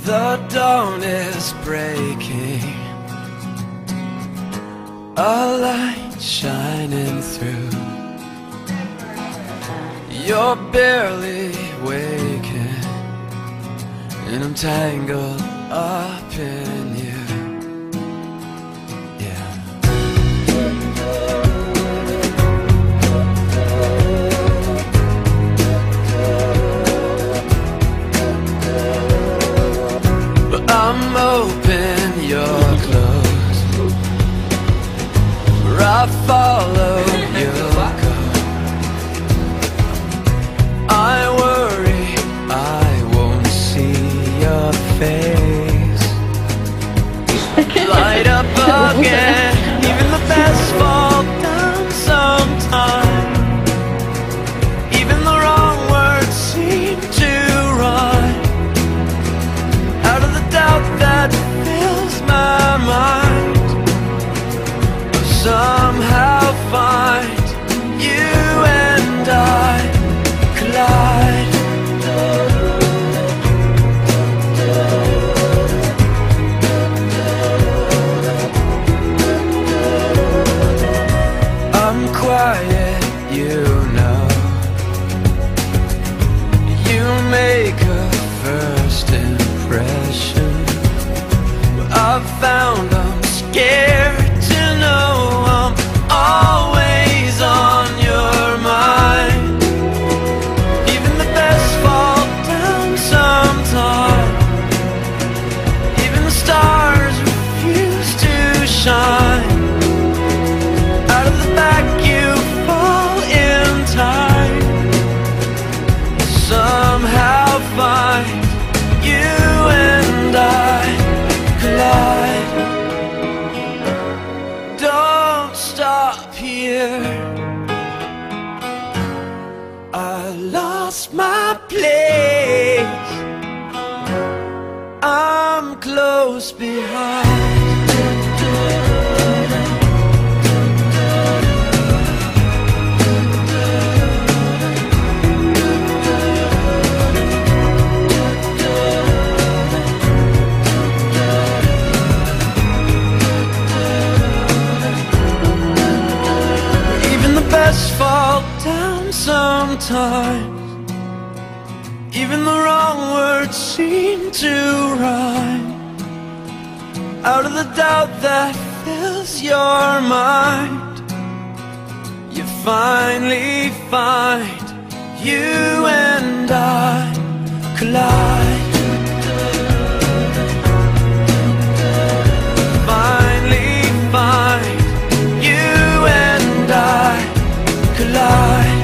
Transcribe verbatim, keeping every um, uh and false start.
The dawn is breaking, a light shining through. You're barely waking, and I'm tangled up in you. Yeah. But I'm open, you're closed, where I follow your code. I worry I won't see your face. Light up again, even the best fall down sometime. Even the wrong words seem to rhyme. Out of the doubt that fills my mind, I'll somehow find you and I collide. I'm quiet, you know. You make a first impression. I've found I'm scared to know I'm always on your mind. Even the best fall down sometime. Even the stars refuse to shine. Out of the back you fall in time. Somehow find you and I collide. Don't stop here, I lost my place. I'm close behind. Fall down sometimes. Even the wrong words seem to rhyme. Out of the doubt that fills your mind, you finally find you and I collide. Finally find you and I collide.